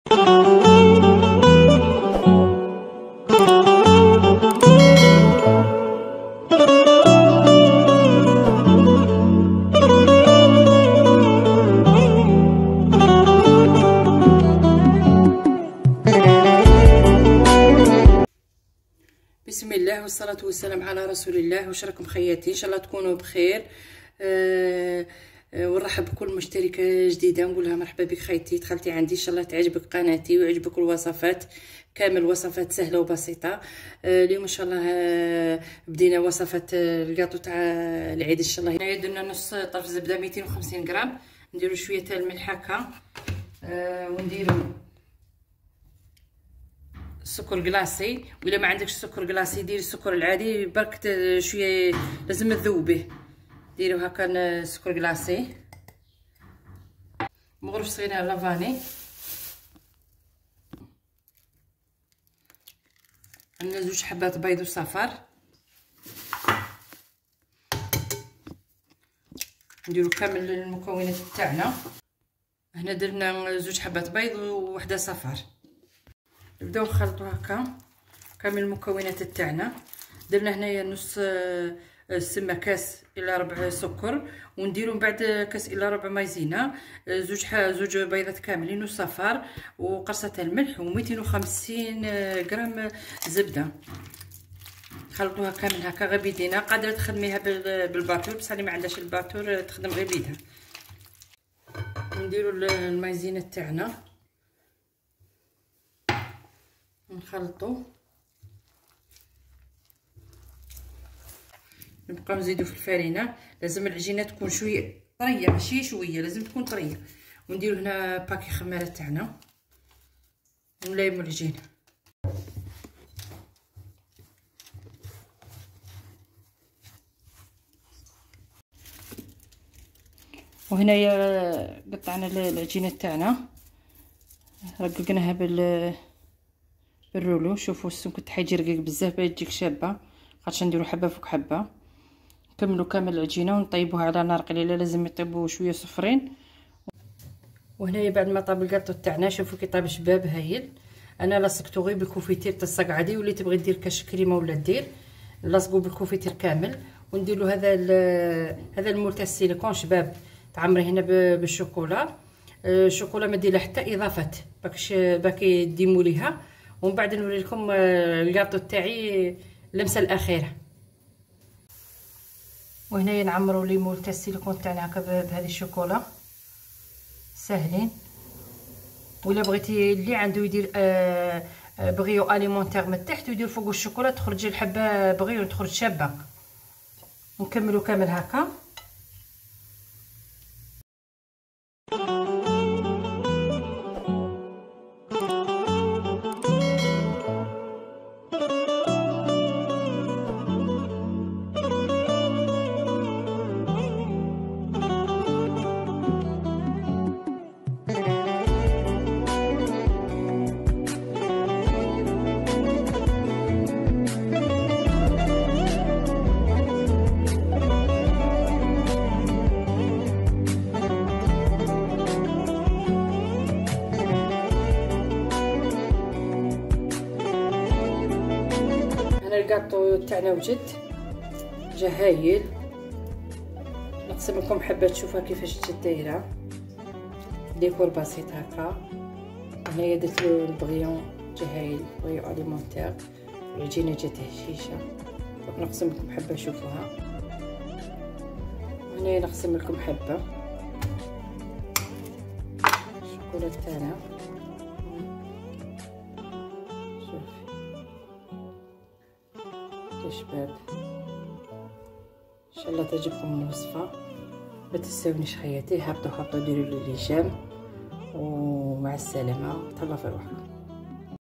بسم الله والصلاة والسلام على رسول الله. واش راكم خياتي؟ ان شاء الله تكونوا بخير. ونرحب بكل مشتركه جديده، نقول لها مرحبا بك خيتي، دخلتي عندي ان شاء الله تعجبك قناتي ويعجبك الوصفات، كامل وصفات سهله وبسيطه. اليوم ان شاء الله بدينا وصفه الكاطو تاع العيد ان شاء الله. هنايا درنا نص طرف زبده 250 غرام، نديرو شويه تاع الملح هكا، ونديرو سكر كلاصي، ولا ما عندكش سكر كلاصي ديري السكر العادي برك شويه، لازم تذوبيه. ديروا هكا سكر كلاصي، مغرف صغيره لافاني، عندنا 2 حبات بيض وصفر، نديروا كامل المكونات تاعنا. هنا درنا 2 حبات بيض ووحده صفر. نبداو نخلطوا هكا كامل المكونات تاعنا. درنا هنايا نص سمه كاس الى ربع سكر، ونديروا من بعد كاس الى ربع مايزينا، 2 بيضات كاملين وصفار وقرصه الملح و250 غرام زبده. خلطوها كامل هكا غير بيدينا. قادره تخدميها بالباتور، بصح اللي ما عندهاش الباتور تخدم غير بيدها. نديروا المايزينا تاعنا نخلطو، نبقاو نزيدو في الفرينه. لازم العجينه تكون شويه طريه، ماشي شويه، لازم تكون طريه. ونديرو هنا باكي خماره تاعنا ونلايمو العجينه. وهنايا قطعنا العجينه تاعنا، رققناها بالرولو. شوفوا السمك تاعها يجي رقيق بزاف باش تجيك شابه، خاطش نديرو حبه فوق حبه. نكملوا كامل العجينه ونطيبوها على نار قليله، لازم يطيبوا شويه صفرين. وهنايا بعد ما طاب الكاطو تاعنا، شوفوا كي طاب شباب هايل. انا لصقته غير بالكوفيتير تلصق عادي، واللي تبغي دير كاش كريمه ولا دير لصقوا بالكوفيتير كامل. وندير له هذا المول تاع السيليكون شباب، تعمري هنا بالشوكولا. الشوكولا ما دير حتى اضافات باكي ديموا ليها. ومن بعد نوري لكم الكاطو تاعي اللمسه الاخيره. وهنايا نعمروا لي مول تاع السيليكون تاعنا هكا بهذه الشوكولا، ساهلين. ولا بغيتي اللي عنده يدير بغيو اليمونتير من تحت ويدير فوق الشوكولا، تخرج الحبه بغيو تخرج شابه. نكملوا كامل هكا. الكاطو تاعنا وجد جا هايل. نقسم لكم حبه تشوفها كيفاش جات دايره، ديكور بسيط هكا. هنايا درت له البغيون جا هايل، بغيون اليمونتير. العجينه جات هشيشه. نقسم لكم حبه شوفوها. هنايا نقسم لكم حبه الشوكولا تاعنا. شباب ان شاء الله تعجبكم الوصفه. ما تنساونيش خياتي، هبطوا ديروا لي جيم، ومع السلامه، تهلاو في روحكم.